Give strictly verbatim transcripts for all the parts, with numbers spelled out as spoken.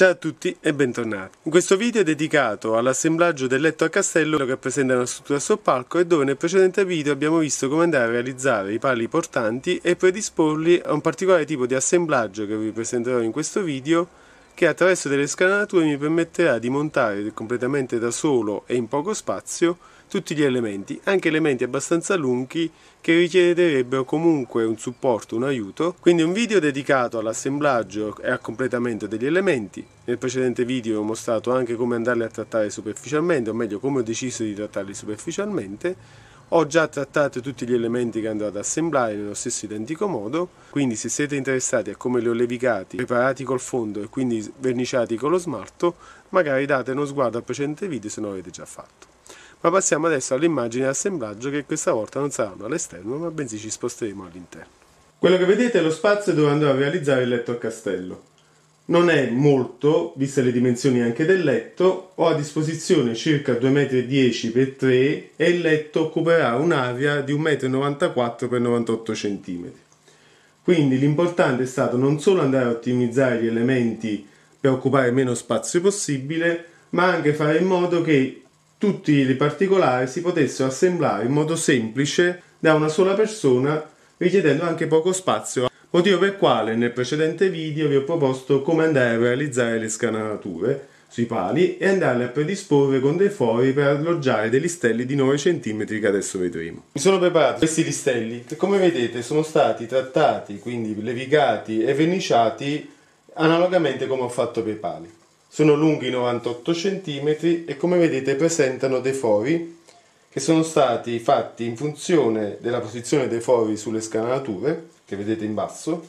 Ciao a tutti e bentornati. In questo video è dedicato all'assemblaggio del letto a castello che rappresenta una struttura a soppalco e dove nel precedente video abbiamo visto come andare a realizzare i pali portanti e predisporli a un particolare tipo di assemblaggio che vi presenterò in questo video, che attraverso delle scanalature mi permetterà di montare completamente da solo e in poco spazio tutti gli elementi, anche elementi abbastanza lunghi che richiederebbero comunque un supporto, un aiuto. Quindi un video dedicato all'assemblaggio e al completamento degli elementi. Nel precedente video ho mostrato anche come andarli a trattare superficialmente, o meglio come ho deciso di trattarli superficialmente. Ho già trattato tutti gli elementi che andrò ad assemblare nello stesso identico modo, quindi se siete interessati a come li ho levigati, preparati col fondo e quindi verniciati con lo smalto, magari date uno sguardo al precedente video se non l'avete già fatto. Ma passiamo adesso alle immagini di assemblaggio, che questa volta non saranno all'esterno ma bensì ci sposteremo all'interno. Quello che vedete è lo spazio dove andrò a realizzare il letto a castello. Non è molto, viste le dimensioni anche del letto. Ho a disposizione circa due virgola dieci metri per tre e il letto occuperà un'area di un metro e novantaquattro per novantotto centimetri. Quindi l'importante è stato non solo andare a ottimizzare gli elementi per occupare meno spazio possibile, ma anche fare in modo che tutti i particolari si potessero assemblare in modo semplice da una sola persona, richiedendo anche poco spazio, motivo per il quale nel precedente video vi ho proposto come andare a realizzare le scanalature sui pali e andarle a predisporre con dei fori per alloggiare dei listelli di nove centimetri che adesso vedremo. Mi sono preparato questi listelli che, come vedete, sono stati trattati, quindi levigati e verniciati analogamente come ho fatto per i pali. Sono lunghi novantotto centimetri e, come vedete, presentano dei fori che sono stati fatti in funzione della posizione dei fori sulle scanalature che vedete in basso,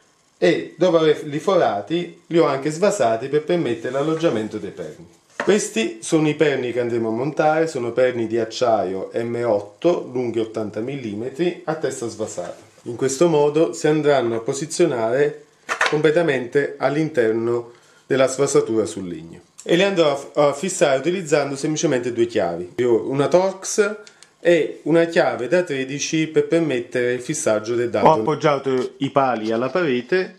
e dopo averli forati li ho anche svasati per permettere l'alloggiamento dei perni. Questi sono i perni che andremo a montare, sono perni di acciaio emme otto lunghi ottanta millimetri a testa svasata. In questo modo si andranno a posizionare completamente all'interno della svasatura sul legno e li andrò a fissare utilizzando semplicemente due chiavi, una Torx e una chiave da tredici per permettere il fissaggio del dato. Ho appoggiato i pali alla parete,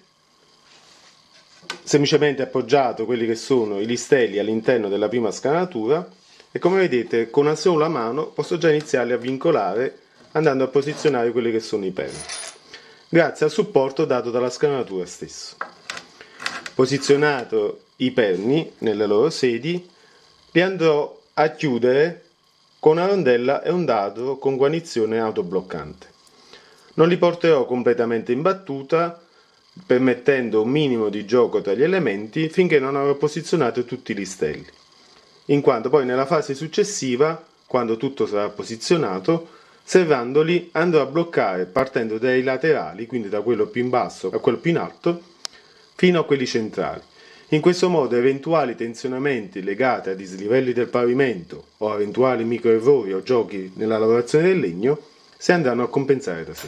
semplicemente appoggiato quelli che sono i listelli all'interno della prima scanalatura e, come vedete, con una sola mano posso già iniziarli a vincolare andando a posizionare quelli che sono i perni, grazie al supporto dato dalla scanalatura stessa. Posizionato i perni nelle loro sedi, li andrò a chiudere con una rondella e un dado con guarnizione autobloccante. Non li porterò completamente in battuta, permettendo un minimo di gioco tra gli elementi finché non avrò posizionato tutti i listelli, in quanto poi nella fase successiva, quando tutto sarà posizionato, serrandoli andrò a bloccare partendo dai laterali, quindi da quello più in basso a quello più in alto, fino a quelli centrali. In questo modo eventuali tensionamenti legati a dislivelli del pavimento o eventuali microerrori o giochi nella lavorazione del legno si andranno a compensare da sé.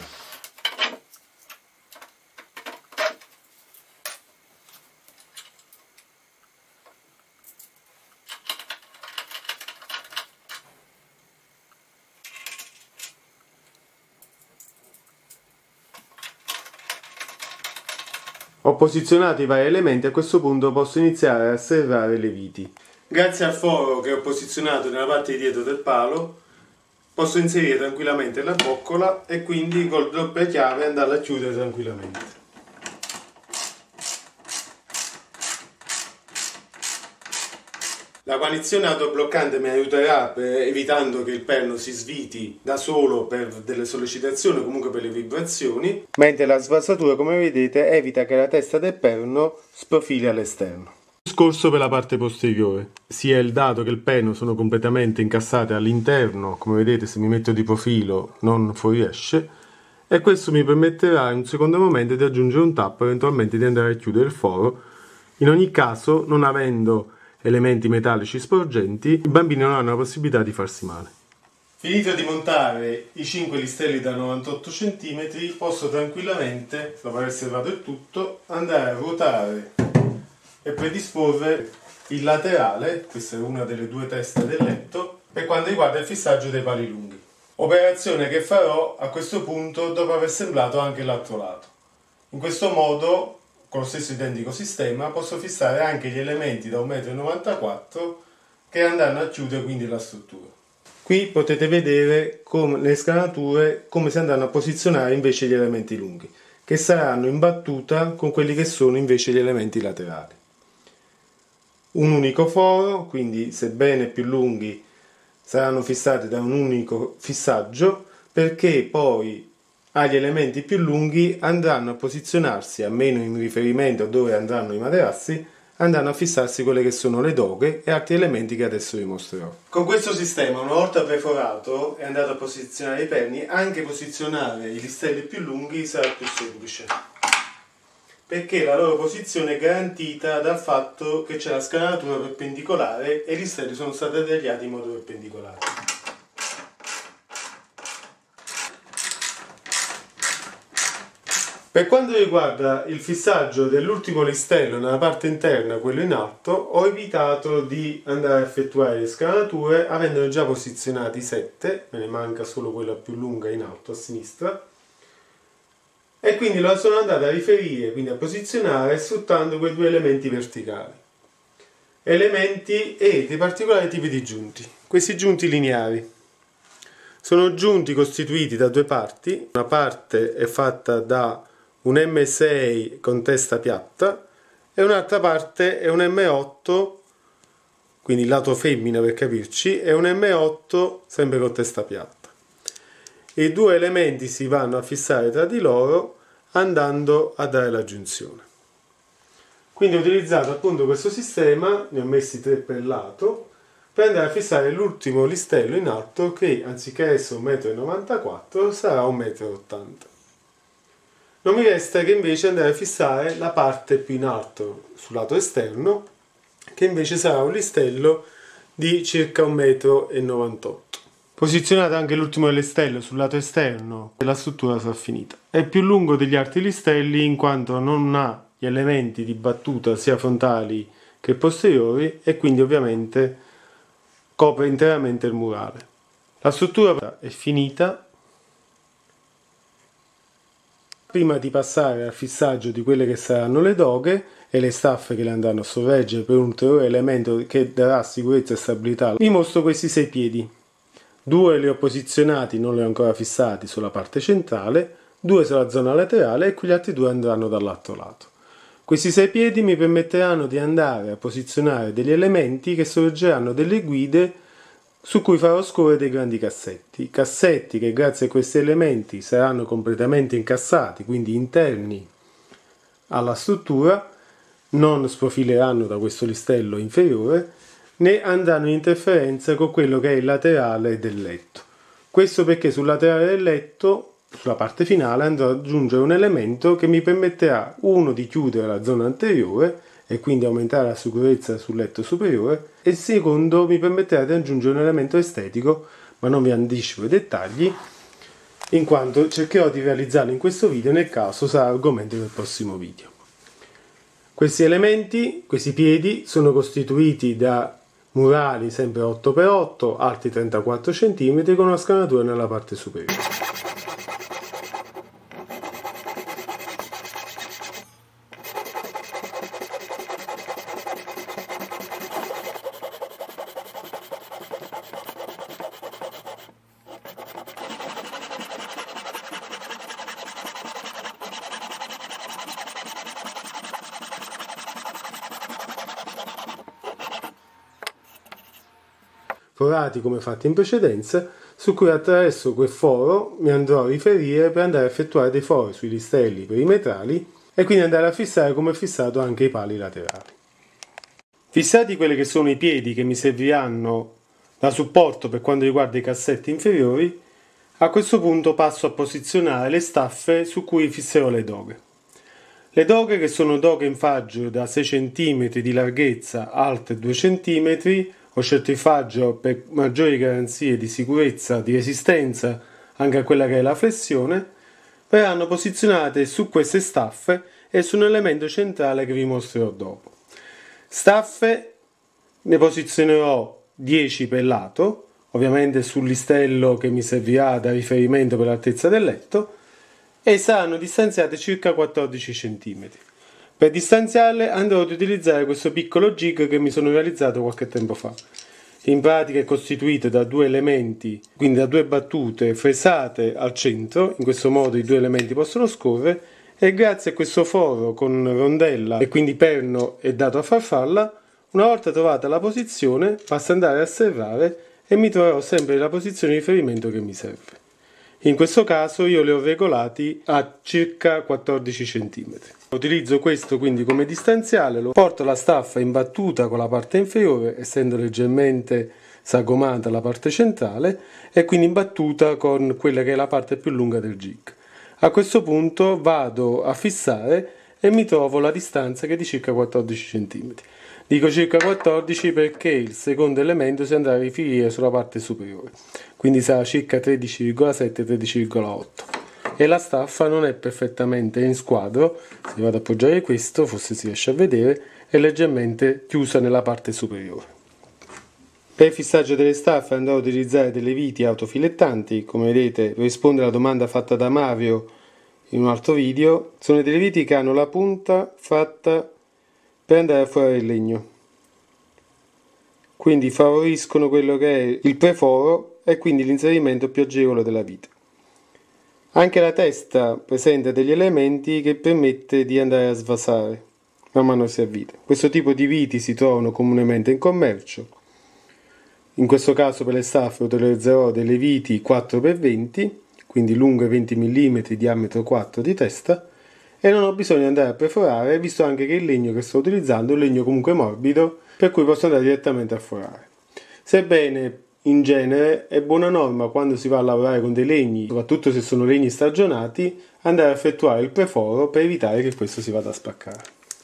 Ho posizionato i vari elementi e a questo punto posso iniziare a serrare le viti. Grazie al foro che ho posizionato nella parte di dietro del palo posso inserire tranquillamente la boccola e quindi col doppia chiave andarla a chiudere tranquillamente. La guarnizione autobloccante mi aiuterà per, evitando che il perno si sviti da solo per delle sollecitazioni o comunque per le vibrazioni, mentre la svasatura, come vedete, evita che la testa del perno sprofili all'esterno. Discorso per la parte posteriore. Sia il dato che il perno sono completamente incassate all'interno, come vedete se mi metto di profilo non fuoriesce, e questo mi permetterà in un secondo momento di aggiungere un tappo e eventualmente di andare a chiudere il foro. In ogni caso, non avendo elementi metallici sporgenti, i bambini non hanno la possibilità di farsi male. Finito di montare i cinque listelli da novantotto centimetri, posso tranquillamente, dopo aver serrato il tutto, andare a ruotare e predisporre il laterale, questa è una delle due teste del letto, per quanto riguarda il fissaggio dei pali lunghi. Operazione che farò a questo punto dopo aver assemblato anche l'altro lato. In questo modo con lo stesso identico sistema posso fissare anche gli elementi da un metro e novantaquattro m che andranno a chiudere quindi la struttura. Qui potete vedere come le scalature come si andranno a posizionare invece gli elementi lunghi, che saranno in battuta con quelli che sono invece gli elementi laterali. Un unico foro, quindi sebbene più lunghi saranno fissati da un unico fissaggio, perché poi agli elementi più lunghi andranno a posizionarsi, almeno in riferimento a dove andranno i materassi, andranno a fissarsi quelle che sono le doghe e altri elementi che adesso vi mostrerò. Con questo sistema, una volta perforato e andato a posizionare i perni, anche posizionare i listelli più lunghi sarà più semplice, perché la loro posizione è garantita dal fatto che c'è la scalanatura perpendicolare e i listelli sono stati tagliati in modo perpendicolare. Per quanto riguarda il fissaggio dell'ultimo listello nella parte interna, quello in alto, ho evitato di andare a effettuare le scalanature avendone già posizionati sette, me ne manca solo quella più lunga in alto a sinistra, e quindi lo sono andato a riferire, quindi a posizionare sfruttando quei due elementi verticali. Elementi e dei particolari tipi di giunti. Questi giunti lineari sono giunti costituiti da due parti, una parte è fatta da un M sei con testa piatta e un'altra parte è un M otto, quindi il lato femmina per capirci, è un M otto sempre con testa piatta. I due elementi si vanno a fissare tra di loro andando a dare la giunzione. Quindi ho utilizzato appunto questo sistema, ne ho messi tre per lato, per andare a fissare l'ultimo listello in alto che anziché essere un metro e novantaquattro m sarà un metro e ottanta m. Non mi resta che invece andare a fissare la parte più in alto sul lato esterno, che invece sarà un listello di circa un metro e novantotto m. Posizionato anche l'ultimo listello sul lato esterno, la struttura sarà finita. È più lungo degli altri listelli in quanto non ha gli elementi di battuta sia frontali che posteriori e quindi ovviamente copre interamente il murale. La struttura è finita. Prima di passare al fissaggio di quelle che saranno le doghe e le staffe che le andranno a sorreggere per un ulteriore elemento che darà sicurezza e stabilità, vi mostro questi sei piedi. Due li ho posizionati, non li ho ancora fissati, sulla parte centrale, due sulla zona laterale e quegli altri due andranno dall'altro lato. Questi sei piedi mi permetteranno di andare a posizionare degli elementi che sorreggeranno delle guide su cui farò scorrere dei grandi cassetti, cassetti che grazie a questi elementi saranno completamente incassati, quindi interni alla struttura, non sprofileranno da questo listello inferiore, né andranno in interferenza con quello che è il laterale del letto. Questo perché sul laterale del letto, sulla parte finale, andrò ad aggiungere un elemento che mi permetterà, uno, di chiudere la zona anteriore, e quindi aumentare la sicurezza sul letto superiore, e il secondo mi permetterà di aggiungere un elemento estetico, ma non vi anticipo i dettagli, in quanto cercherò di realizzarlo in questo video, nel caso sarà argomento del prossimo video. Questi elementi, questi piedi, sono costituiti da murali sempre otto per otto, alti trentaquattro centimetri, con una scalatura nella parte superiore. Forati come fatti in precedenza, su cui attraverso quel foro mi andrò a riferire per andare a effettuare dei fori sui listelli perimetrali e quindi andare a fissare come fissato anche i pali laterali. Fissati quelli che sono i piedi che mi serviranno da supporto per quanto riguarda i cassetti inferiori, a questo punto passo a posizionare le staffe su cui fisserò le doghe. Le doghe, che sono doghe in faggio da sei centimetri di larghezza, alte due centimetri, ho scelto il faggio per maggiori garanzie di sicurezza, di resistenza anche a quella che è la flessione, verranno posizionate su queste staffe e su un elemento centrale che vi mostrerò dopo. Staffe ne posizionerò dieci per lato, ovviamente sul listello che mi servirà da riferimento per l'altezza del letto, e saranno distanziate circa quattordici centimetri. Per distanziarle andrò ad utilizzare questo piccolo jig che mi sono realizzato qualche tempo fa. In pratica è costituito da due elementi, quindi da due battute fresate al centro, in questo modo i due elementi possono scorrere, e grazie a questo foro con rondella e quindi perno e dato a farfalla, una volta trovata la posizione basta andare a serrare e mi troverò sempre nella posizione di riferimento che mi serve. In questo caso io li ho regolati a circa quattordici centimetri. Utilizzo questo quindi come distanziale, lo porto la staffa in battuta con la parte inferiore, essendo leggermente sagomata la parte centrale, e quindi in battuta con quella che è la parte più lunga del jig. A questo punto vado a fissare e mi trovo la distanza che è di circa quattordici centimetri. Dico circa quattordici perché il secondo elemento si andrà a riferire sulla parte superiore, quindi sarà circa tredici virgola sette tredici virgola otto, e la staffa non è perfettamente in squadro. Se vado ad appoggiare questo, forse si riesce a vedere, è leggermente chiusa nella parte superiore. Per il fissaggio delle staffe andrò a utilizzare delle viti autofilettanti, come vedete per rispondere alla domanda fatta da Mario in un altro video. Sono delle viti che hanno la punta fatta per andare a forare il legno, quindi favoriscono quello che è il preforo e quindi l'inserimento più agevole della vite. Anche la testa presenta degli elementi che permette di andare a svasare man mano che si avvita. Questo tipo di viti si trovano comunemente in commercio. In questo caso per le staffe utilizzerò delle viti quattro per venti, quindi lunghe venti millimetri, diametro quattro di testa, e non ho bisogno di andare a perforare, visto anche che il legno che sto utilizzando è un legno comunque morbido, per cui posso andare direttamente a forare. Sebbene in genere è buona norma quando si va a lavorare con dei legni, soprattutto se sono legni stagionati, andare a effettuare il preforo per evitare che questo si vada a spaccare.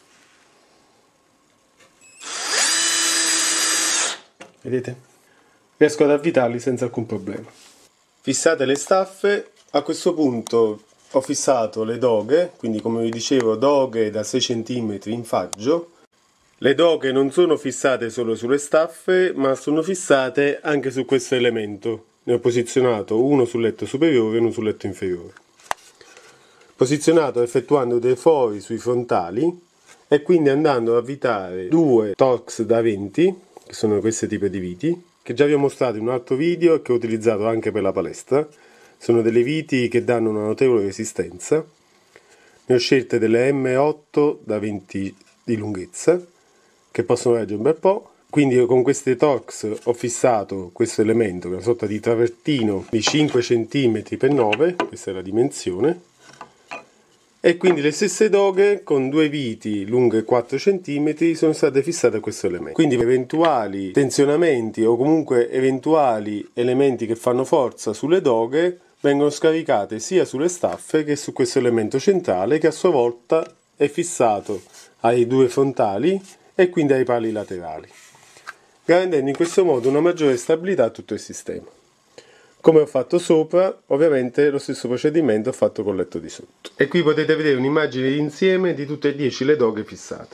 Vedete? Riesco ad avvitarli senza alcun problema. Fissate le staffe, a questo punto ho fissato le doghe, quindi come vi dicevo doghe da sei centimetri in faggio. Le doghe non sono fissate solo sulle staffe, ma sono fissate anche su questo elemento. Ne ho posizionato uno sul letto superiore e uno sul letto inferiore. Posizionato effettuando dei fori sui frontali e quindi andando ad avvitare due Torx da venti, che sono questi tipi di viti, che già vi ho mostrato in un altro video e che ho utilizzato anche per la palestra. Sono delle viti che danno una notevole resistenza. Ne ho scelte delle M otto da venti di lunghezza, che possono reggere un bel po'. Quindi io con queste Torx ho fissato questo elemento, che è una sorta di travertino di cinque centimetri per nove, questa è la dimensione. E quindi le stesse doghe con due viti lunghe quattro centimetri sono state fissate a questo elemento. Quindi eventuali tensionamenti o comunque eventuali elementi che fanno forza sulle doghe vengono scaricate sia sulle staffe che su questo elemento centrale, che a sua volta è fissato ai due frontali e quindi ai pali laterali, garantendo in questo modo una maggiore stabilità a tutto il sistema. Come ho fatto sopra, ovviamente lo stesso procedimento ho fatto col letto di sotto. E qui potete vedere un'immagine d'insieme di tutte e dieci le doghe fissate.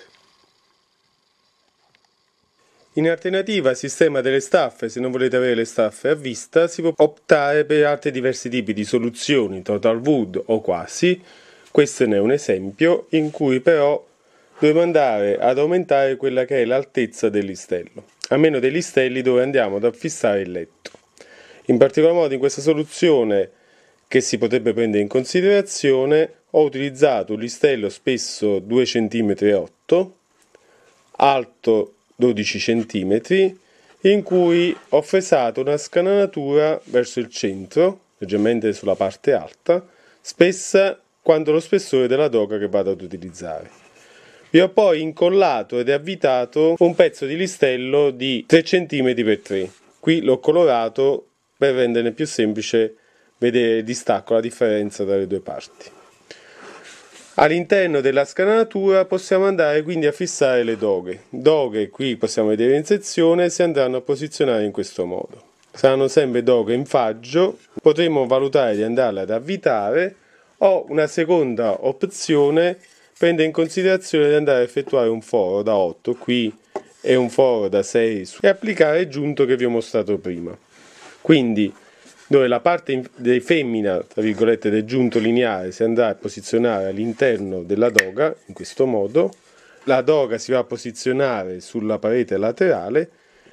In alternativa al sistema delle staffe, se non volete avere le staffe a vista, si può optare per altri diversi tipi di soluzioni, total wood o quasi. Questo ne è un esempio, in cui però dobbiamo andare ad aumentare quella che è l'altezza del listello, a meno dei listelli dove andiamo ad affissare il letto. In particolar modo in questa soluzione, che si potrebbe prendere in considerazione, ho utilizzato un listello spesso due virgola otto centimetri, alto dodici centimetri, in cui ho fresato una scanalatura verso il centro, leggermente sulla parte alta, spessa quanto lo spessore della doga che vado ad utilizzare. Vi ho poi incollato ed avvitato un pezzo di listello di tre centimetri per tre. Qui l'ho colorato per renderne più semplice vedere il distacco, la differenza tra le due parti. All'interno della scanalatura possiamo andare quindi a fissare le doghe. Doghe, qui possiamo vedere in sezione, si andranno a posizionare in questo modo. Saranno sempre doghe in faggio, potremo valutare di andarle ad avvitare, o una seconda opzione prende in considerazione di andare a effettuare un foro da otto, qui è un foro da sei, e applicare il giunto che vi ho mostrato prima. Quindi dove la parte di femmina, tra virgolette, del giunto lineare si andrà a posizionare all'interno della doga, in questo modo. La doga si va a posizionare sulla parete laterale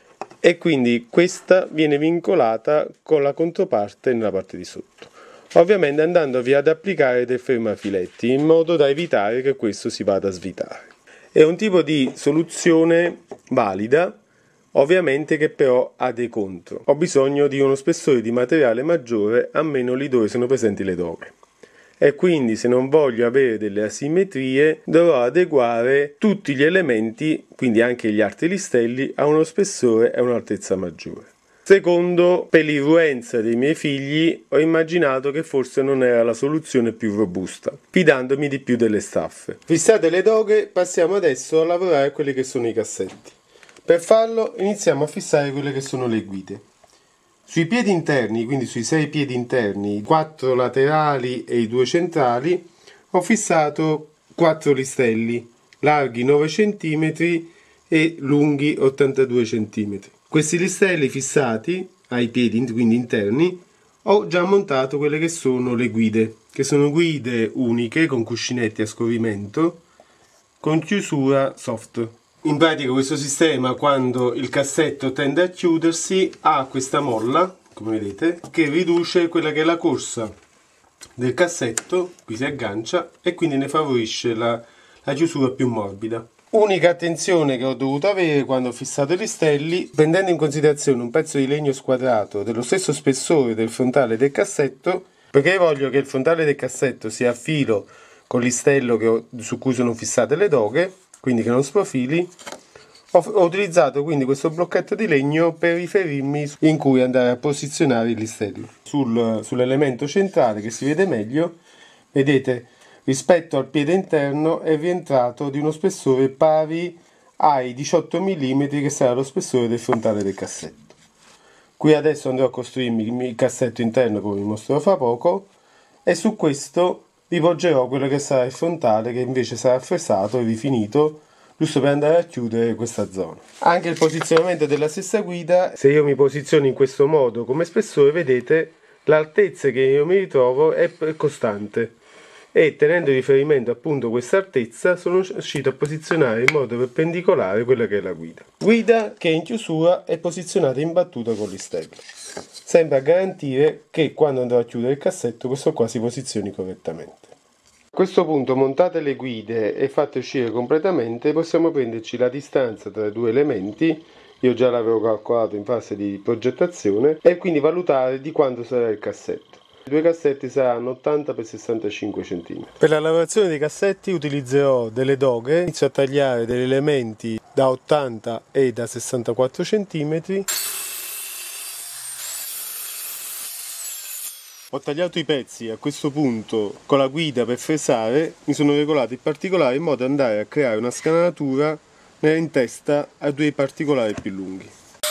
e quindi questa viene vincolata con la controparte nella parte di sotto. Ovviamente andandovi ad applicare dei fermafiletti in modo da evitare che questo si vada a svitare. È un tipo di soluzione valida, ovviamente che però ha dei contro. Ho bisogno di uno spessore di materiale maggiore a meno lì dove sono presenti le doghe. E quindi se non voglio avere delle asimmetrie dovrò adeguare tutti gli elementi, quindi anche gli arti listelli, a uno spessore e un'altezza maggiore. Secondo, per l'irruenza dei miei figli ho immaginato che forse non era la soluzione più robusta, fidandomi di più delle staffe. Fissate le doghe, passiamo adesso a lavorare quelli che sono i cassetti. Per farlo iniziamo a fissare quelle che sono le guide. Sui piedi interni, quindi sui sei piedi interni, i quattro laterali e i due centrali, ho fissato quattro listelli, larghi nove centimetri e lunghi ottantadue centimetri. Questi listelli fissati ai piedi, quindi interni, ho già montato quelle che sono le guide, che sono guide uniche con cuscinetti a scorrimento, con chiusura soft. In pratica questo sistema, quando il cassetto tende a chiudersi, ha questa molla, come vedete, che riduce quella che è la corsa del cassetto, qui si aggancia, e quindi ne favorisce la, la chiusura più morbida. Unica attenzione che ho dovuto avere quando ho fissato i listelli, prendendo in considerazione un pezzo di legno squadrato dello stesso spessore del frontale del cassetto, perché voglio che il frontale del cassetto sia a filo con il listello che ho, su cui sono fissate le doghe, quindi che non sprofili. Ho, ho utilizzato quindi questo blocchetto di legno per riferirmi in cui andare a posizionare il listello. Sul, sull'elemento centrale, che si vede meglio, vedete, rispetto al piede interno è rientrato di uno spessore pari ai diciotto millimetri, che sarà lo spessore del frontale del cassetto. Qui adesso andrò a costruirmi il cassetto interno, come vi mostrerò fra poco, e su questo ripoggerò quello che sarà il frontale, che invece sarà fressato e rifinito, giusto per andare a chiudere questa zona. Anche il posizionamento della stessa guida, se io mi posiziono in questo modo come spessore, vedete l'altezza che io mi ritrovo è costante, e tenendo in riferimento appunto questa altezza sono riuscito a posizionare in modo perpendicolare quella che è la guida. Guida che in chiusura è posizionata in battuta con listello, sempre a garantire che quando andrò a chiudere il cassetto questo qua si posizioni correttamente. A questo punto, montate le guide e fatte uscire completamente, possiamo prenderci la distanza tra i due elementi. Io già l'avevo calcolato in fase di progettazione, e quindi valutare di quanto sarà il cassetto. I due cassetti saranno ottanta per sessantacinque centimetri. Per la lavorazione dei cassetti utilizzerò delle doghe. Inizio a tagliare degli elementi da ottanta e da sessantaquattro centimetri. Ho tagliato i pezzi a questo punto con la guida per fresare, mi sono regolato in particolare in modo da andare a creare una scanalatura in testa a due particolari più lunghi.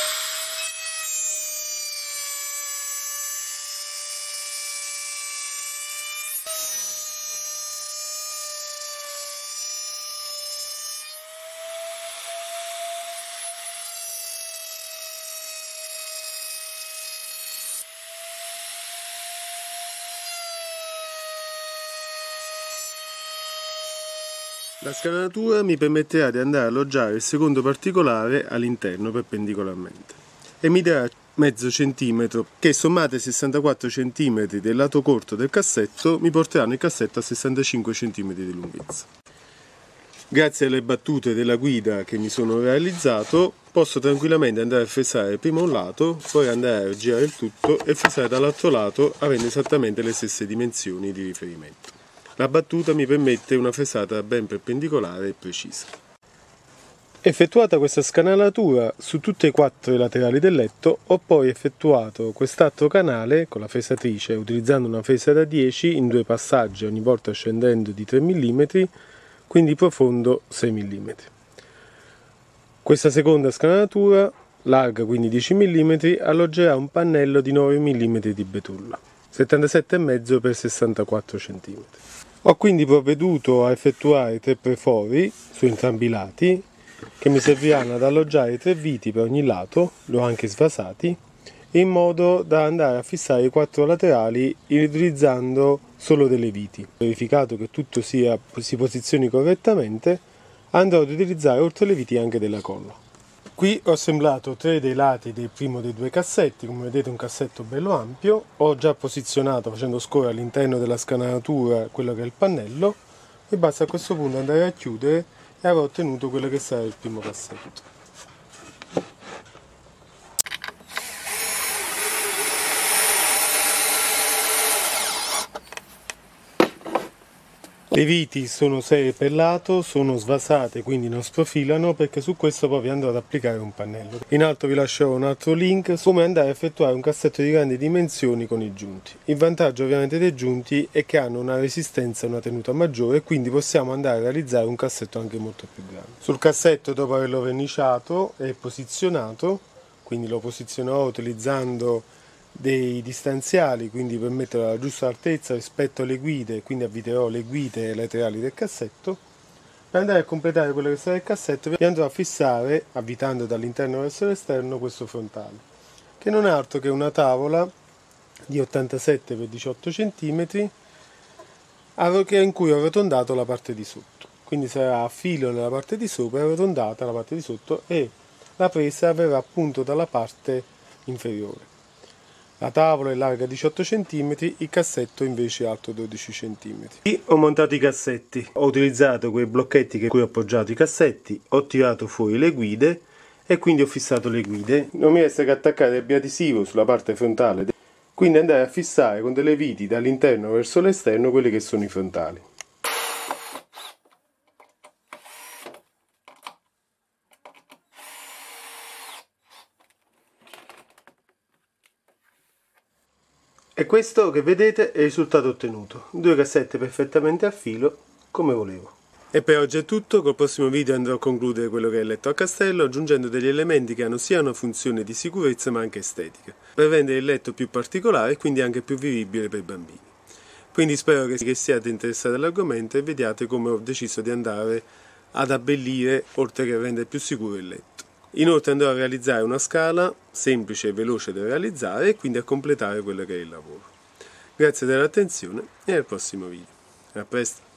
La scanalatura mi permetterà di andare a alloggiare il secondo particolare all'interno perpendicolarmente e mi darà mezzo centimetro, che sommate ai sessantaquattro centimetri del lato corto del cassetto mi porteranno il cassetto a sessantacinque centimetri di lunghezza. Grazie alle battute della guida che mi sono realizzato, posso tranquillamente andare a fresare prima un lato, poi andare a girare il tutto e fresare dall'altro lato avendo esattamente le stesse dimensioni di riferimento. La battuta mi permette una fresata ben perpendicolare e precisa. Effettuata questa scanalatura su tutte e quattro i laterali del letto, ho poi effettuato quest'altro canale con la fresatrice utilizzando una fresa da dieci in due passaggi, ogni volta scendendo di tre millimetri, quindi profondo sei millimetri. Questa seconda scanalatura, larga quindi dieci millimetri, alloggerà un pannello di nove millimetri di betulla, settantasette virgola cinque per sessantaquattro centimetri. Ho quindi provveduto a effettuare tre perfori su entrambi i lati che mi serviranno ad alloggiare tre viti per ogni lato, li ho anche sfasati, in modo da andare a fissare i quattro laterali utilizzando solo delle viti. Verificato che tutto sia, si posizioni correttamente, andrò ad utilizzare oltre le viti anche della colla. Qui ho assemblato tre dei lati del primo dei due cassetti, come vedete un cassetto bello ampio. Ho già posizionato facendo scorrere all'interno della scanalatura quello che è il pannello e basta a questo punto andare a chiudere e avrò ottenuto quello che sarà il primo cassetto. Le viti sono serie per lato, sono svasate, quindi non sprofilano, perché su questo poi vi andrò ad applicare un pannello. In alto vi lascerò un altro link su come andare a effettuare un cassetto di grandi dimensioni con i giunti. Il vantaggio ovviamente dei giunti è che hanno una resistenza e una tenuta maggiore, e quindi possiamo andare a realizzare un cassetto anche molto più grande. Sul cassetto, dopo averlo verniciato e posizionato, quindi lo posizionerò utilizzando dei distanziali, quindi per metterlo alla giusta altezza rispetto alle guide, quindi avviterò le guide laterali del cassetto. Per andare a completare quello che sarà il cassetto vi andrò a fissare, avvitando dall'interno verso l'esterno, questo frontale, che non è altro che una tavola di ottantasette per diciotto centimetri in cui ho arrotondato la parte di sotto, quindi sarà a filo nella parte di sopra e arrotondata la parte di sotto, e la presa verrà appunto dalla parte inferiore. La tavola è larga diciotto centimetri, il cassetto invece è alto dodici centimetri. Qui ho montato i cassetti, ho utilizzato quei blocchetti che cui ho appoggiato i cassetti, ho tirato fuori le guide e quindi ho fissato le guide. Non mi resta che attaccare il biadesivo sulla parte frontale, quindi andare a fissare con delle viti dall'interno verso l'esterno quelli che sono i frontali. E questo che vedete è il risultato ottenuto, due cassette perfettamente a filo come volevo. E per oggi è tutto, col prossimo video andrò a concludere quello che è il letto a castello, aggiungendo degli elementi che hanno sia una funzione di sicurezza ma anche estetica, per rendere il letto più particolare e quindi anche più vivibile per i bambini. Quindi spero che siate interessati all'argomento e vediate come ho deciso di andare ad abbellire oltre che rendere più sicuro il letto. Inoltre andrò a realizzare una scala semplice e veloce da realizzare e quindi a completare quello che è il lavoro. Grazie dell'attenzione e al prossimo video. A presto!